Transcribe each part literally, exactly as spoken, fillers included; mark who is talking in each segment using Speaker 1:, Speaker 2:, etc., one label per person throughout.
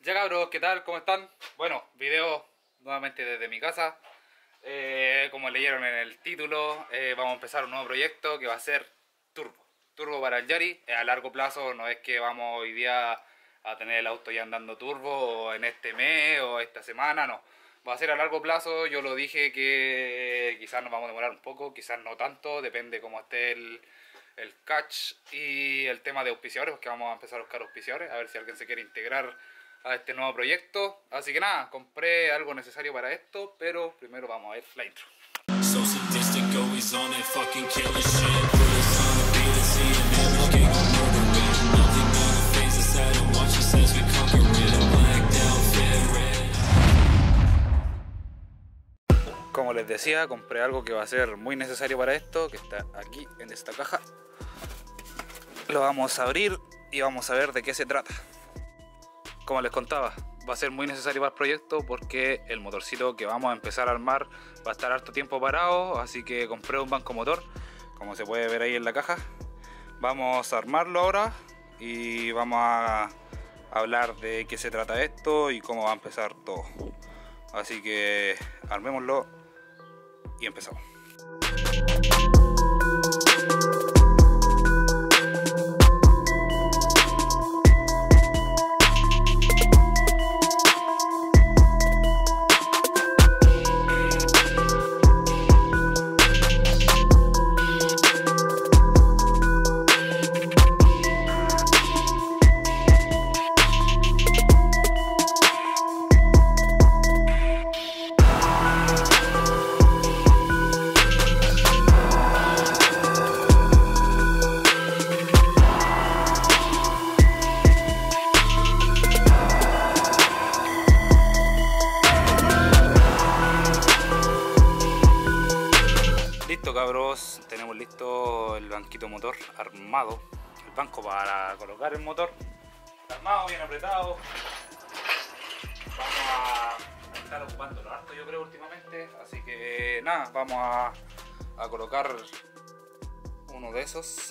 Speaker 1: Ya cabros, ¿qué tal? ¿Cómo están? Bueno, video nuevamente desde mi casa. eh, Como leyeron en el título, eh, vamos a empezar un nuevo proyecto que va a ser Turbo Turbo para el Yari. A largo plazo, no es que vamos hoy día a tener el auto ya andando turbo o en este mes o esta semana, no. Va a ser a largo plazo. Yo lo dije que quizás nos vamos a demorar un poco, quizás no tanto, depende cómo esté el, el catch y el tema de auspiciadores, porque vamos a empezar a buscar auspiciadores, a ver si alguien se quiere integrar a este nuevo proyecto. Así que nada, compré algo necesario para esto, pero primero vamos a ver la intro. Como les decía, compré algo que va a ser muy necesario para esto, que está aquí en esta caja. Lo vamos a abrir y vamos a ver de qué se trata. Como les contaba, va a ser muy necesario para el proyecto porque el motorcito que vamos a empezar a armar va a estar harto tiempo parado, así que compré un banco motor, como se puede ver ahí en la caja. Vamos a armarlo ahora y vamos a hablar de qué se trata esto y cómo va a empezar todo. Así que armémoslo y empezamos. Listo cabros, tenemos listo el banquito motor armado, el banco para colocar el motor armado, bien apretado. Vamos a estar ocupándolo harto yo creo últimamente, así que nada, vamos a, a colocar uno de esos.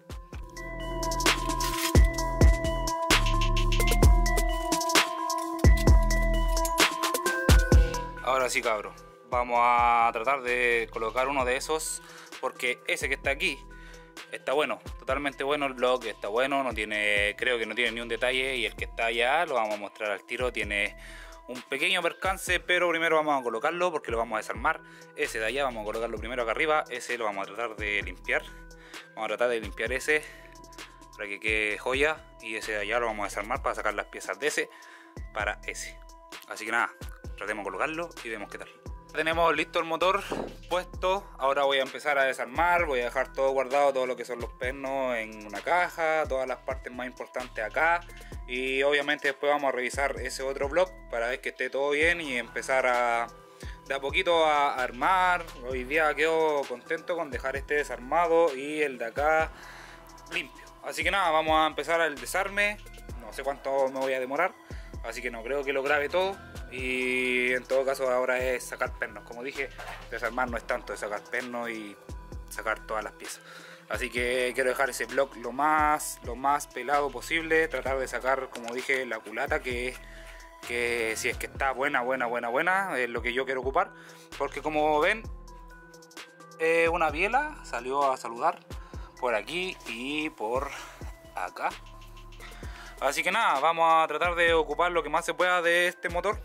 Speaker 1: Ahora sí cabros, vamos a tratar de colocar uno de esos porque ese que está aquí está bueno, totalmente bueno. El bloque está bueno, no tiene, creo que no tiene ni un detalle, y el que está allá lo vamos a mostrar al tiro, tiene un pequeño percance, pero primero vamos a colocarlo porque lo vamos a desarmar. Ese de allá vamos a colocarlo primero acá arriba, ese lo vamos a tratar de limpiar, vamos a tratar de limpiar ese para que quede joya, y ese de allá lo vamos a desarmar para sacar las piezas de ese para ese. Así que nada, tratemos de colocarlo y vemos qué tal. Tenemos listo el motor puesto, ahora voy a empezar a desarmar, voy a dejar todo guardado, todo lo que son los pernos en una caja, todas las partes más importantes acá, y obviamente después vamos a revisar ese otro block para ver que esté todo bien y empezar a de a poquito a armar. Hoy día quedo contento con dejar este desarmado y el de acá limpio, así que nada, vamos a empezar el desarme. No sé cuánto me voy a demorar, así que no creo que lo grabe todo, y en todo caso ahora es sacar pernos. Como dije, desarmar no es tanto, es sacar pernos y sacar todas las piezas. Así que quiero dejar ese block lo más, lo más pelado posible, tratar de sacar, como dije, la culata, que, que si es que está buena, buena, buena, buena, es lo que yo quiero ocupar. Porque como ven, eh, una biela salió a saludar por aquí y por acá. Así que nada, vamos a tratar de ocupar lo que más se pueda de este motor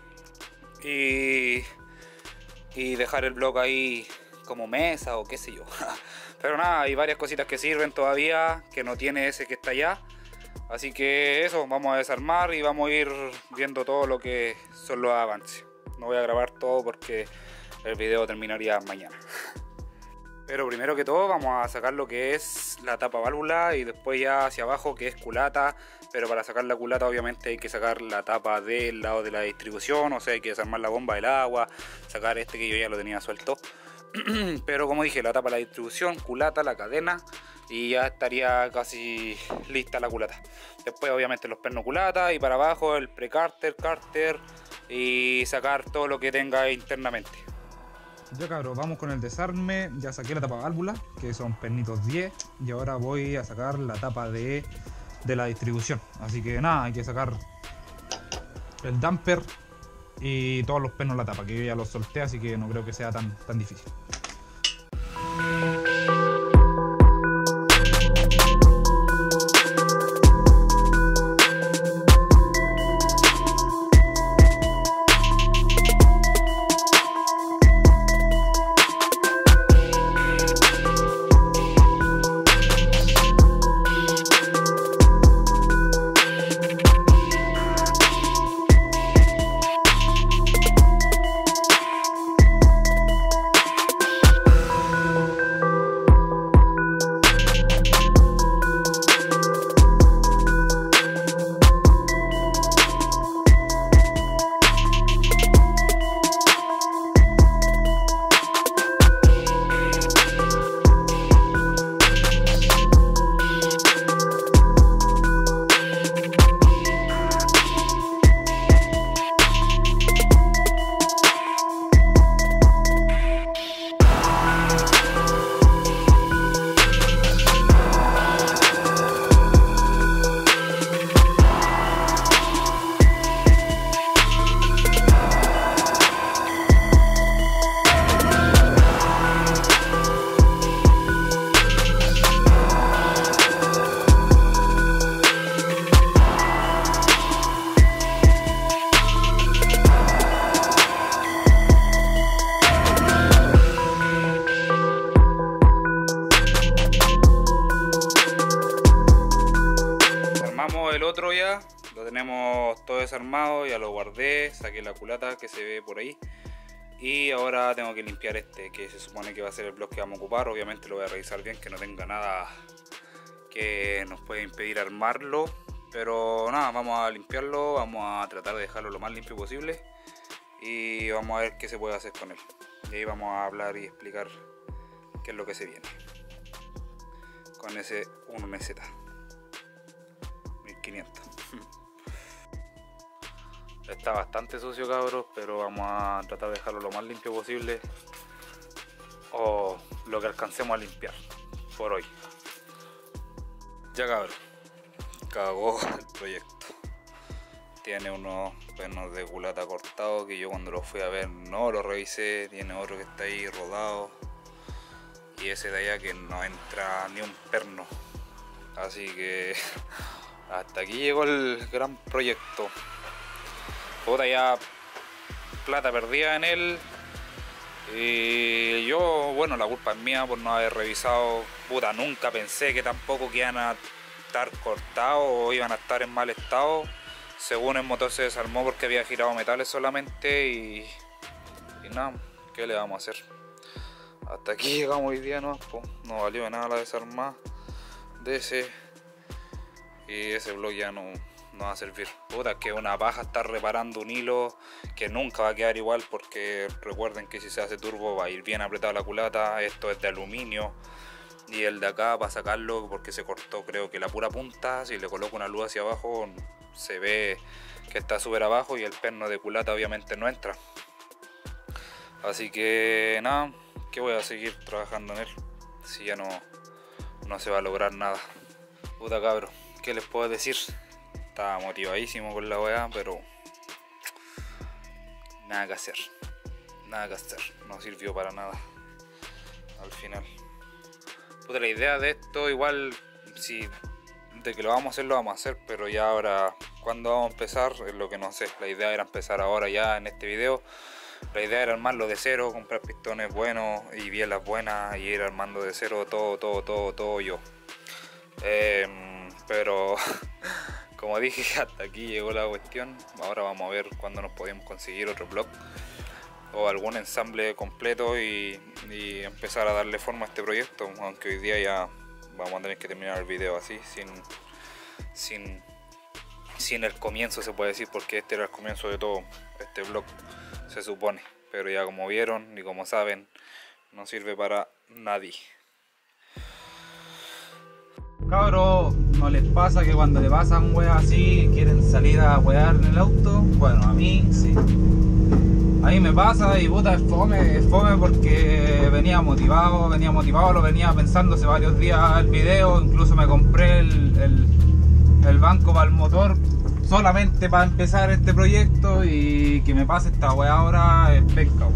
Speaker 1: y, y dejar el bloque ahí como mesa o qué sé yo. Pero nada, hay varias cositas que sirven todavía, que no tiene ese que está allá. Así que eso, vamos a desarmar y vamos a ir viendo todo lo que son los avances. No voy a grabar todo porque el video terminaría mañana. Pero primero que todo vamos a sacar lo que es la tapa válvula y después ya hacia abajo, que es culata. Pero para sacar la culata obviamente hay que sacar la tapa del lado de la distribución, o sea, hay que desarmar la bomba del agua, sacar este que yo ya lo tenía suelto. Pero como dije, la tapa de la distribución, culata, la cadena, y ya estaría casi lista la culata. Después obviamente los pernos culata, y para abajo el pre-cárter, cárter, y sacar todo lo que tenga internamente.
Speaker 2: Ya cabros, vamos con el desarme. Ya saqué la tapa válvula, que son pernitos diez, y ahora voy a sacar la tapa de, de la distribución. Así que nada, hay que sacar el damper y todos los pernos la tapa, que yo ya los solté, así que no creo que sea tan, tan difícil.
Speaker 1: El otro ya lo tenemos todo desarmado, ya lo guardé, saqué la culata que se ve por ahí y ahora tengo que limpiar este, que se supone que va a ser el bloque que vamos a ocupar. Obviamente lo voy a revisar bien, que no tenga nada que nos pueda impedir armarlo, pero nada, vamos a limpiarlo, vamos a tratar de dejarlo lo más limpio posible y vamos a ver qué se puede hacer con él, y ahí vamos a hablar y explicar qué es lo que se viene con ese uno M Z mil quinientos. Está bastante sucio, cabros, pero vamos a tratar de dejarlo lo más limpio posible, o lo que alcancemos a limpiar por hoy. Ya, cabros, cagó el proyecto. Tiene unos pernos de culata cortados que yo cuando lo fui a ver no lo revisé. Tiene otro que está ahí rodado y ese de allá que no entra ni un perno, así que hasta aquí llegó el gran proyecto. Puta, ya plata perdida en él. Y yo, bueno, la culpa es mía por no haber revisado. Puta, nunca pensé que tampoco que iban a estar cortados o iban a estar en mal estado. Según el motor se desarmó porque había girado metales solamente y, y nada, ¿qué le vamos a hacer? Hasta aquí llegamos hoy día, ¿no? Pues no valió de nada la desarmada de ese. Y ese blog ya no, no va a servir. Puta, que una paja estar reparando un hilo que nunca va a quedar igual, porque recuerden que si se hace turbo va a ir bien apretada la culata. Esto es de aluminio y el de acá para sacarlo, porque se cortó creo que la pura punta, si le coloco una luz hacia abajo se ve que está súper abajo y el perno de culata obviamente no entra. Así que nada, que voy a seguir trabajando en él si ya no, no se va a lograr nada. Puta, cabro, ¿qué les puedo decir? Estaba motivadísimo con la weá, pero nada que hacer, nada que hacer, no sirvió para nada al final. Puta, la idea de esto igual, si de que lo vamos a hacer, lo vamos a hacer, pero ya ahora, cuando vamos a empezar, es lo que no sé. La idea era empezar ahora ya en este video. La idea era armarlo de cero, comprar pistones buenos y bielas buenas y ir armando de cero todo, todo, todo, todo yo. Eh, pero como dije, hasta aquí llegó la cuestión. Ahora vamos a ver cuándo nos podemos conseguir otro blog o algún ensamble completo y, y empezar a darle forma a este proyecto, aunque hoy día ya vamos a tener que terminar el video así, sin, sin, sin el comienzo, se puede decir, porque este era el comienzo de todo, este blog se supone, pero ya como vieron y como saben, no sirve para nadie.
Speaker 2: Cabros, ¿no les pasa que cuando le pasan weas así quieren salir a wear en el auto? Bueno, a mí sí. A mí me pasa y puta, es fome, es fome porque venía motivado, venía motivado, lo venía pensando hace varios días el video, incluso me compré el, el, el banco para el motor solamente para empezar este proyecto y que me pase esta weá ahora es penca.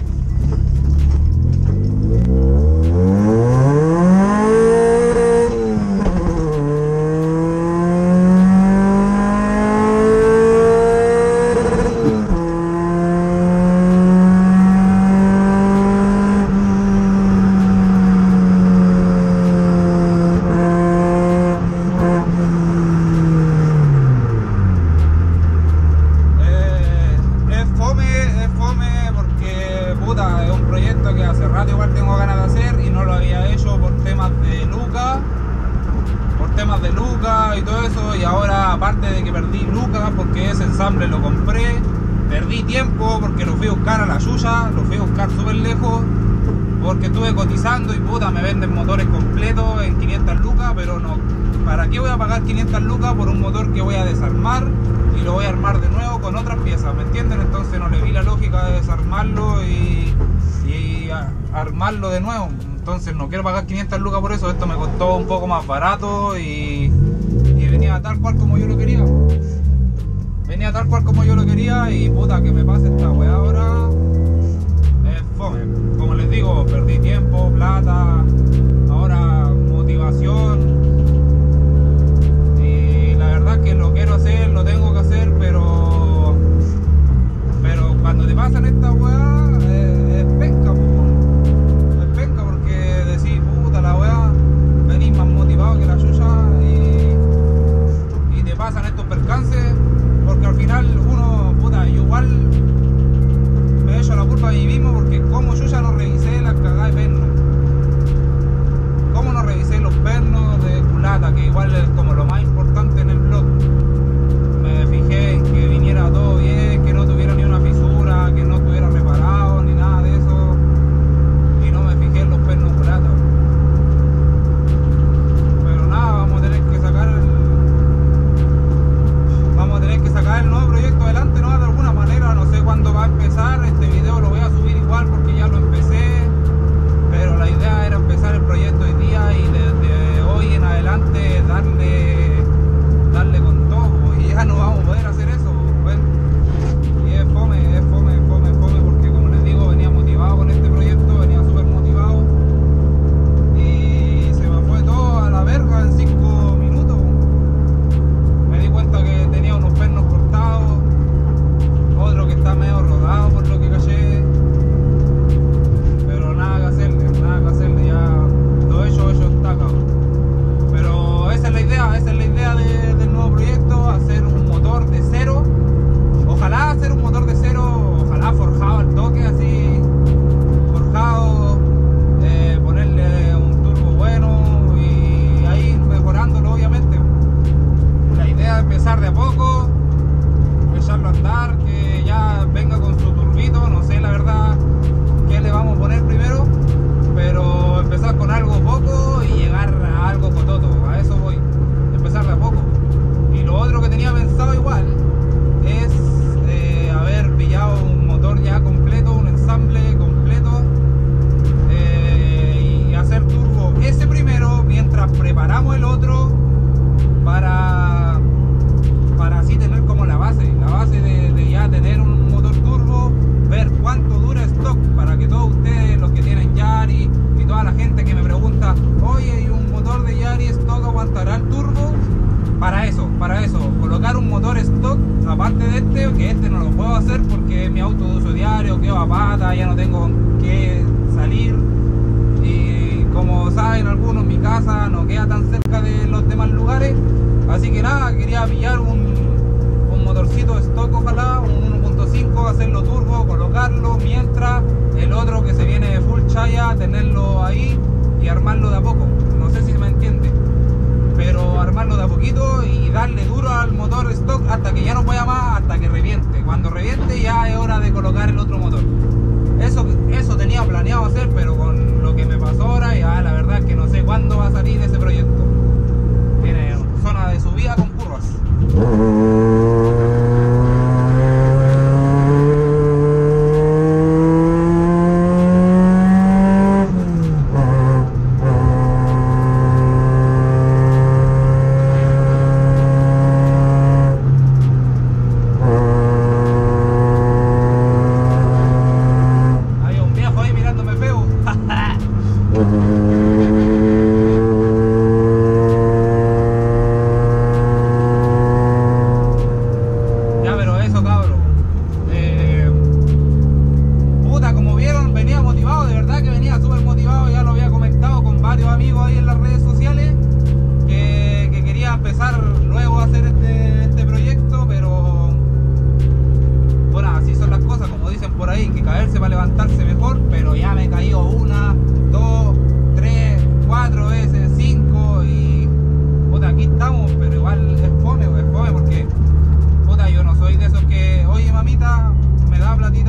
Speaker 2: Lo compré, perdí tiempo porque lo fui a buscar a la Yuya, lo fui a buscar súper lejos porque estuve cotizando y puta me venden motores completos en quinientas lucas, pero no, ¿para qué voy a pagar quinientas lucas por un motor que voy a desarmar y lo voy a armar de nuevo con otras piezas? ¿Me entienden? Entonces no le vi la lógica de desarmarlo y, y a, armarlo de nuevo. Entonces no quiero pagar quinientas lucas por eso. Esto me costó un poco más barato y, y venía tal cual como yo lo quería. Venía tal cual como yo lo quería y puta que me pase esta weá ahora es fome. Como les digo, perdí tiempo, plata, ahora motivación y la verdad es que lo quiero hacer, lo tengo que hacer, pero pero cuando te pasan esta weá es, es penca, po. Es penca porque decís puta la weá, venís más motivado que la chucha y, y te pasan estos percances. Porque al final uno, puta, yo igual me echo la culpa a mí mismo porque como yo ya no revisé las cagadas de pernos. Como no revisé los pernos de culata, que igual es como lo más importante en el blog. Me fijé en que viniera todo bien, que no tuviera ni una fisura, que no estuviera reparado, ni nada de eso. Y no me fijé en los pernos culata. Pero nada, vamos a tener que sacar el... Vamos a tener que sacar el nuevo proyecto adelante, ¿no? De alguna manera, no sé cuándo va a empezar. Este video lo voy a subir igual porque ya lo empecé. Pero la idea era empezar el proyecto hoy día y desde hoy en adelante darle, darle con todo. Y ya no vamos a poder hacer eso. Bueno, y es fome, es fome, es fome, es fome porque como les digo, venía motivado con este proyecto, venía súper motivado. Y se me fue todo a la verga en cinco minutos. Me di cuenta que tenía unos pernos cortados, otro que está medio rodado por lo que caché, pero nada que hacerle, nada que hacerle, ya todo hecho, hecho está cabrón. Pero esa es la idea, esa es la idea de, del nuevo proyecto, hacer un motor de cero, ojalá hacer un motor de cero, ojalá forjado al toque, así, forjado, eh, ponerle un turbo bueno y ahí mejorándolo obviamente. La idea es empezar de a poco, echarlo a andar, que ya venga con su turbito, no sé la verdad qué le vamos a poner primero, pero empezar con algo poco y llegar a algo cototo, a eso voy, empezar de a poco. Y lo otro que tenía pensado igual es eh, haber pillado un motor ya completo, un ensamble completo eh, y hacer turbo ese primero mientras preparamos el otro para para así tener como la base, la base de, de ya tener un motor turbo, ver cuánto dura stock, para que todos ustedes, los que tienen Yari y toda la gente que me pregunta, oye, ¿y un motor de Yari stock aguantará el turbo? Para eso, para eso, colocar un motor stock, aparte de este, que este no lo puedo hacer porque es mi auto de uso diario, quedo a pata, ya no tengo que salir, y como saben algunos, mi casa no queda tan cerca de los demás lugares. Así que nada, quería pillar un, un motorcito stock, ojalá, un uno punto cinco, hacerlo turbo, colocarlo, mientras el otro que se viene de full chaya, tenerlo ahí y armarlo de a poco. No sé si me entiende, pero armarlo de a poquito y darle duro al motor stock hasta que ya no pueda más, hasta que reviente. Cuando reviente ya es hora de colocar el otro motor. Eso, eso tenía planeado hacer, pero con lo que me pasó ahora, ya la verdad es que no sé cuándo va a salir ese proyecto. Tiene zona de subida con curvas.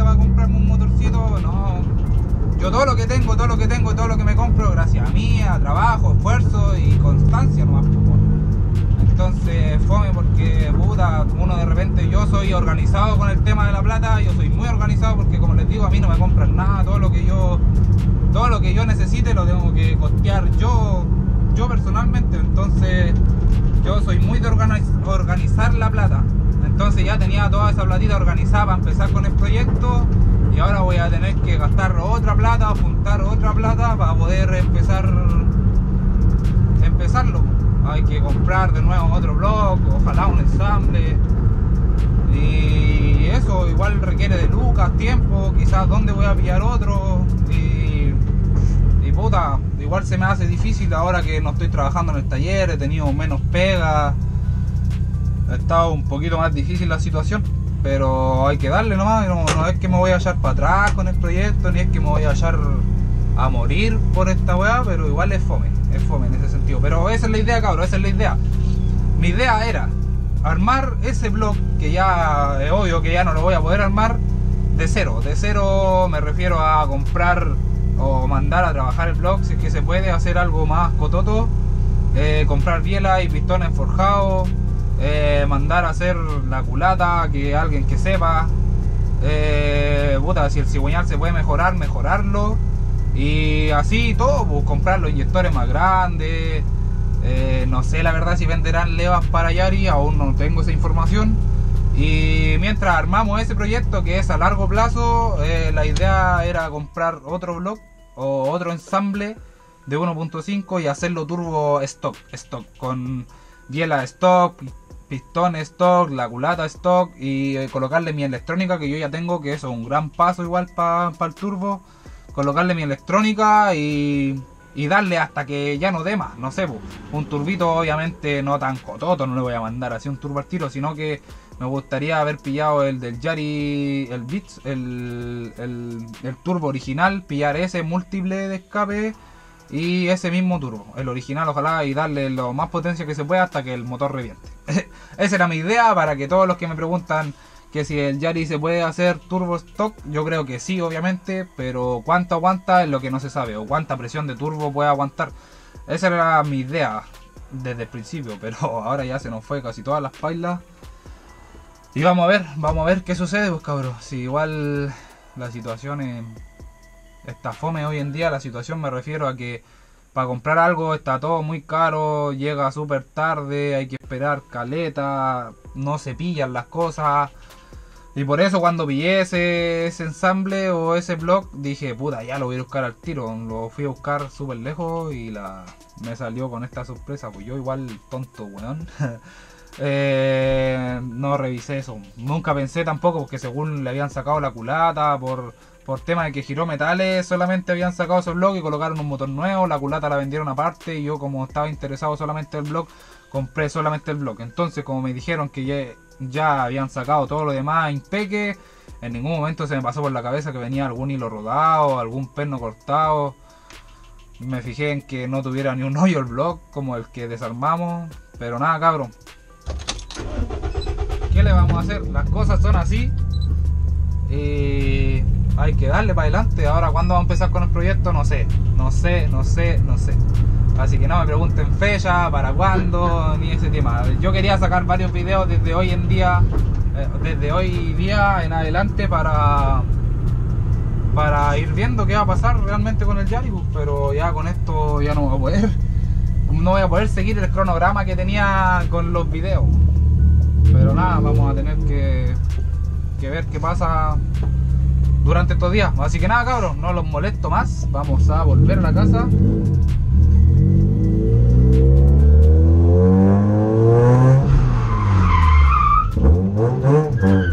Speaker 2: plata para comprarme un motorcito, no. Yo todo lo que tengo, todo lo que tengo, todo lo que me compro, gracias a mí, a trabajo, esfuerzo y constancia nomás. Entonces, fome porque, puta, uno de repente, yo soy organizado con el tema de la plata, yo soy muy organizado porque, como les digo, a mí no me compran nada, todo lo que yo, todo lo que yo necesite lo tengo que costear yo, yo personalmente. Entonces, yo soy muy de organiz organizar la plata. Entonces ya tenía toda esa platita organizada para empezar con el proyecto y ahora voy a tener que gastar otra plata, juntar otra plata para poder empezar empezarlo. Hay que comprar de nuevo otro blog, ojalá un ensamble, y eso igual requiere de lucas, tiempo, quizás dónde voy a pillar otro, y, y puta, igual se me hace difícil ahora que no estoy trabajando en el taller, he tenido menos pega, ha estado un poquito más difícil la situación, pero hay que darle nomás. No, no es que me voy a echar para atrás con el proyecto, ni es que me voy a echar a morir por esta weá, pero igual es fome, es fome en ese sentido. Pero esa es la idea, cabrón, esa es la idea. Mi idea era armar ese blog, que ya es obvio que ya no lo voy a poder armar de cero. De cero me refiero a comprar o mandar a trabajar el blog, si es que se puede hacer algo más cototo, eh, comprar bielas y pistones forjados, eh, mandar a hacer la culata, que alguien que sepa, eh, puta, si el cigüeñal se puede mejorar, mejorarlo. Y así todo, pues, comprar los inyectores más grandes, eh, no sé la verdad si venderán levas para Yari, aún no tengo esa información. Y mientras armamos ese proyecto que es a largo plazo, eh, la idea era comprar otro block o otro ensamble de uno punto cinco y hacerlo turbo stock, stock con biela stock, pistón stock, la culata stock, y eh, colocarle mi electrónica que yo ya tengo, que eso es un gran paso igual para pa el turbo. Colocarle mi electrónica y, y darle hasta que ya no dé más, no sé, pues, un turbito obviamente no tan cototo, no le voy a mandar así un turbo al tiro, sino que me gustaría haber pillado el del Yari, el Beats, el, el, el turbo original, pillar ese múltiple de escape y ese mismo turbo, el original ojalá, y darle lo más potencia que se pueda hasta que el motor reviente. Esa era mi idea, para que todos los que me preguntan que si el Yari se puede hacer turbo stock, yo creo que sí, obviamente, pero cuánto aguanta es lo que no se sabe, o cuánta presión de turbo puede aguantar. Esa era mi idea desde el principio, pero ahora ya se nos fue casi todas las pailas. Y vamos a ver, vamos a ver qué sucede, pues cabros. Si igual la situación es, está fome hoy en día, la situación me refiero a que para comprar algo está todo muy caro, llega súper tarde, hay que esperar caleta, no se pillan las cosas. Y por eso cuando pillé ese, ese ensamble o ese blog, dije, puta, ya lo voy a buscar al tiro. Lo fui a buscar súper lejos y la me salió con esta sorpresa. Pues yo igual tonto, weón. eh, no revisé eso. Nunca pensé tampoco, porque según le habían sacado la culata por, por tema de que giró metales, solamente habían sacado ese blog y colocaron un motor nuevo. La culata la vendieron aparte y yo, como estaba interesado solamente en el blog, compré solamente el blog. Entonces, como me dijeron que ya, ya habían sacado todo lo demás impeque, en ningún momento se me pasó por la cabeza que venía algún hilo rodado, algún perno cortado. Me fijé en que no tuviera ni un hoyo el blog como el que desarmamos. Pero nada, cabrón, ¿qué le vamos a hacer? Las cosas son así y hay que darle para adelante. Ahora, ¿cuándo vamos a empezar con el proyecto? No sé, no sé, no sé, no sé. Así que no me pregunten fecha, para cuándo, ni ese tema. Yo quería sacar varios videos desde hoy en día, eh, desde hoy día en adelante, para para ir viendo qué va a pasar realmente con el Yari, pero ya con esto ya no voy a poder, no voy a poder seguir el cronograma que tenía con los videos. Pero nada, vamos a tener que, que ver qué pasa durante estos días. Así que nada, cabros, no los molesto más, vamos a volver a la casa.
Speaker 3: Mm-hmm.